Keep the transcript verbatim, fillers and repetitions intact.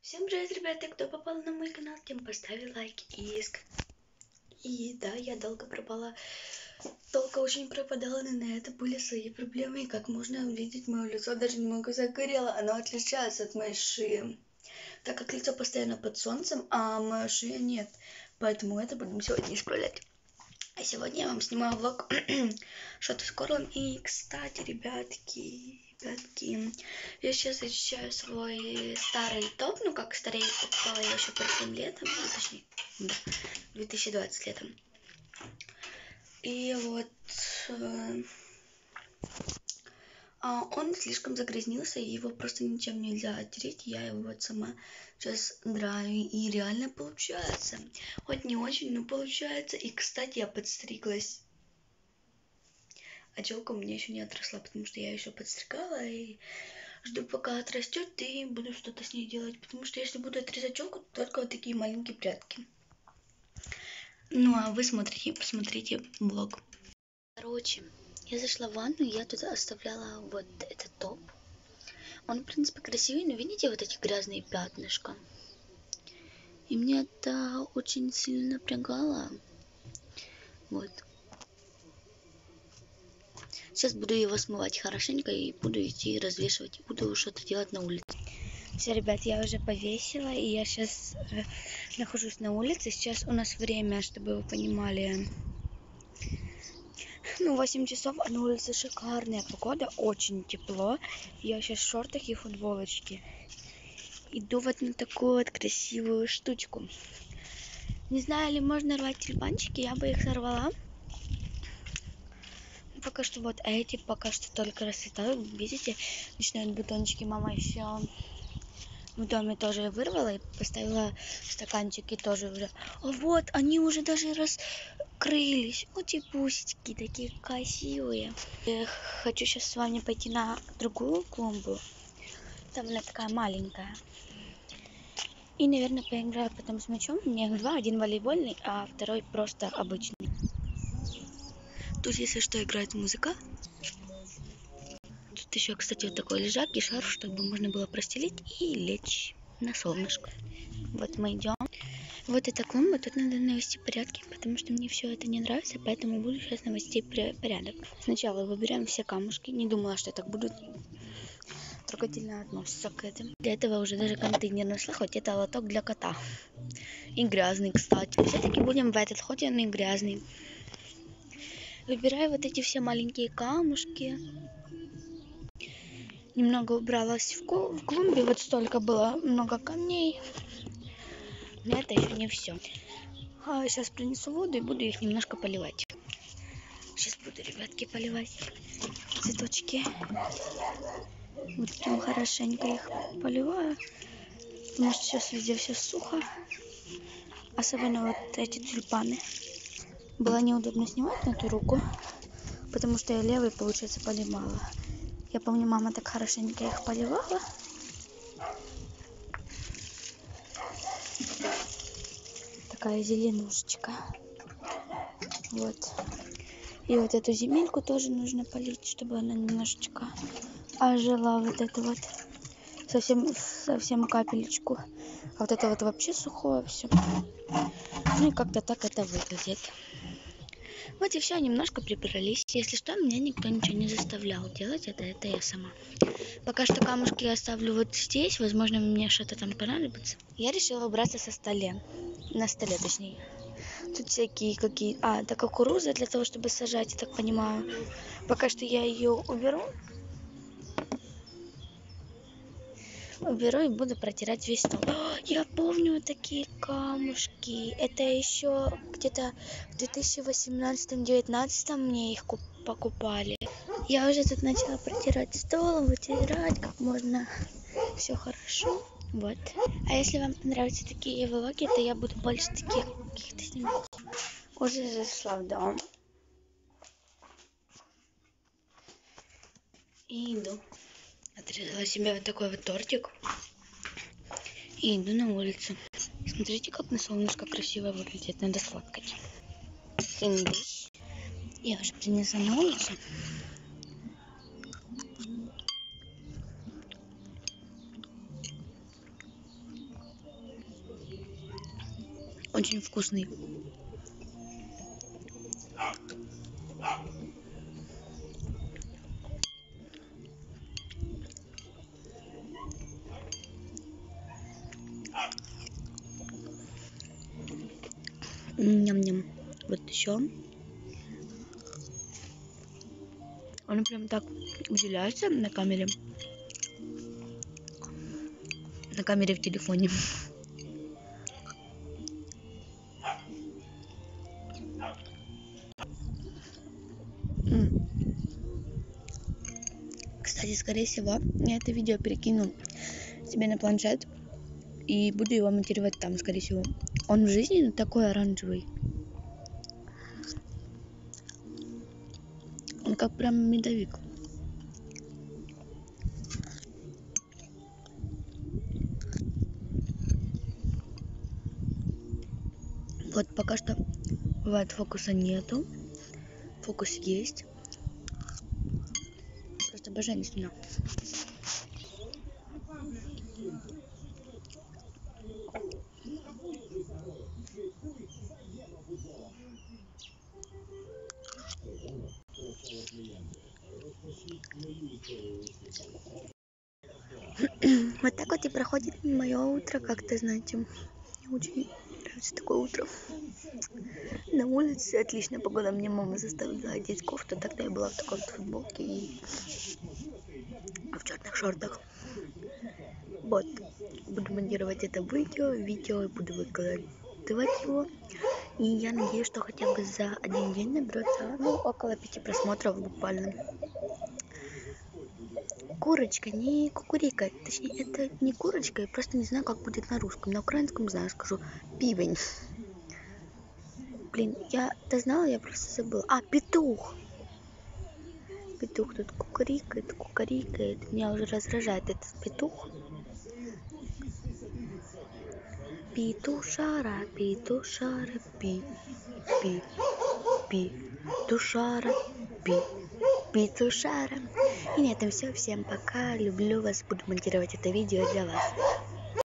Всем привет, ребята! Кто попал на мой канал, тем поставил лайк и иск. И да, я долго пропала, долго очень пропадала, но на это были свои проблемы. И как можно увидеть, мое лицо даже немного загорело, оно отличается от моей шеи. Так как лицо постоянно под солнцем, а моя шея нет. Поэтому это будем сегодня исправлять. А сегодня я вам снимаю влог что-то с горлом. И, кстати, ребятки, ребятки, я сейчас изучаю свой старый топ, ну как старый, покупала я еще прошлым летом, ну, точнее, да, две тысячи двадцатым летом. И вот э, а он слишком загрязнился, и его просто ничем нельзя оттереть. Я его вот сама сейчас драю, и реально получается. Хоть не очень, но получается. И, кстати, я подстриглась. А челка у меня еще не отросла, потому что я еще подстригала и жду, пока отрастет, и буду что-то с ней делать. Потому что если буду отрезать челку, то только вот такие маленькие прядки. Ну а вы смотрите, посмотрите блог. Короче, я зашла в ванну, и я тут оставляла вот этот топ. Он, в принципе, красивый, но видите вот эти грязные пятнышки? И мне это очень сильно напрягало. Вот. Сейчас буду его смывать хорошенько и буду идти развешивать, и буду что-то делать на улице. Все, ребят, я уже повесила, и я сейчас э, нахожусь на улице. Сейчас у нас время, чтобы вы понимали, ну, восемь часов, а на улице шикарная погода, очень тепло. Я сейчас в шортах и футболочке. Иду вот на такую вот красивую штучку. Не знаю, ли можно рвать тюльпанчики, я бы их сорвала. Пока что вот эти пока что только расцветают. Видите, начинают бутончики. Мама еще в доме тоже вырвала и поставила стаканчики тоже уже. А вот, они уже даже раскрылись. Вот и пусечки такие красивые. Я хочу сейчас с вами пойти на другую клумбу. Там она такая маленькая. И, наверное, поиграю потом с мячом. У меня их два. Один волейбольный, а второй просто обычный. Тут, если что, играет музыка. Тут еще, кстати, вот такой лежак и шарф, чтобы можно было простелить и лечь на солнышко. Вот мы идем. Вот эта клумба, тут надо навести порядки, потому что мне все это не нравится, поэтому буду сейчас навести порядок. Сначала выбираем все камушки. Не думала, что так будут трогательно относиться к этому. Для этого уже даже контейнер нашла, хоть это лоток для кота. И грязный, кстати. Все-таки будем в этот, хоть он и грязный. Выбираю вот эти все маленькие камушки. Немного убралась в клумбе, вот столько было много камней. Но это еще не все. А сейчас принесу воду и буду их немножко поливать. Сейчас буду, ребятки, поливать цветочки. Вот прям хорошенько их поливаю. Потому что сейчас везде все сухо. Особенно вот эти тюльпаны. Было неудобно снимать на ту руку, потому что я левой, получается, поливала. Я помню, мама так хорошенько их поливала. Такая зеленушечка. Вот. И вот эту земельку тоже нужно полить, чтобы она немножечко ожила. Вот это вот. Совсем, совсем капелечку. А вот это вот вообще сухое все. Ну и как-то так это выглядит. Вот и все, немножко прибрались. Если что, меня никто ничего не заставлял делать это, это я сама. Пока что камушки я оставлю вот здесь, возможно, мне что-то там понадобится. Я решила убраться со стола, на столе точнее. Тут всякие какие... А, это кукуруза для того, чтобы сажать, я так понимаю. Пока что я ее уберу. Уберу и буду протирать весь стол. О, я помню такие камушки. Это еще где-то в две тысячи восемнадцатом — две тысячи девятнадцатом мне их покупали. Я уже тут начала протирать стол, вытирать как можно. Все хорошо. Вот. А если вам понравятся такие влоги, то я буду больше таких каких-то снимать. Уже зашла в дом. И иду. Отрезала себе вот такой вот тортик. И иду на улицу. Смотрите, как на солнышко красиво выглядит. Надо сфоткать. Я уже принесла на улицу. Очень вкусный. Ням-ням. Вот еще. Он прям так выделяется на камере. На камере в телефоне. Кстати, скорее всего, я это видео перекину себе на планшет и буду его монтировать там, скорее всего. Он в жизни такой оранжевый. Он как прям медовик. Вот пока что бывает фокуса нету. Фокус есть. Просто божественно. Вот так вот и проходит мое утро, как-то, знаете. Мне очень нравится такое утро. На улице отличная погода. Мне мама заставила одеть кофту. Тогда я была в такой вот футболке и в черных шортах. Вот. Буду монтировать это видео. Видео буду выкладывать его. И я надеюсь, что хотя бы за один день наберется, ну, около пяти просмотров буквально. Курочка не кукурикает. Точнее, это не курочка. Я просто не знаю, как будет на русском. На украинском знаю, скажу. Пивень. Блин, я это знала, я просто забыла. А, петух. Петух тут кукурикает, кукурикает. Меня уже раздражает этот петух. Петушара, петушара, пи, пи, пи, тушара, пи, петушара. И на этом все. Всем пока. Люблю вас. Буду монтировать это видео для вас.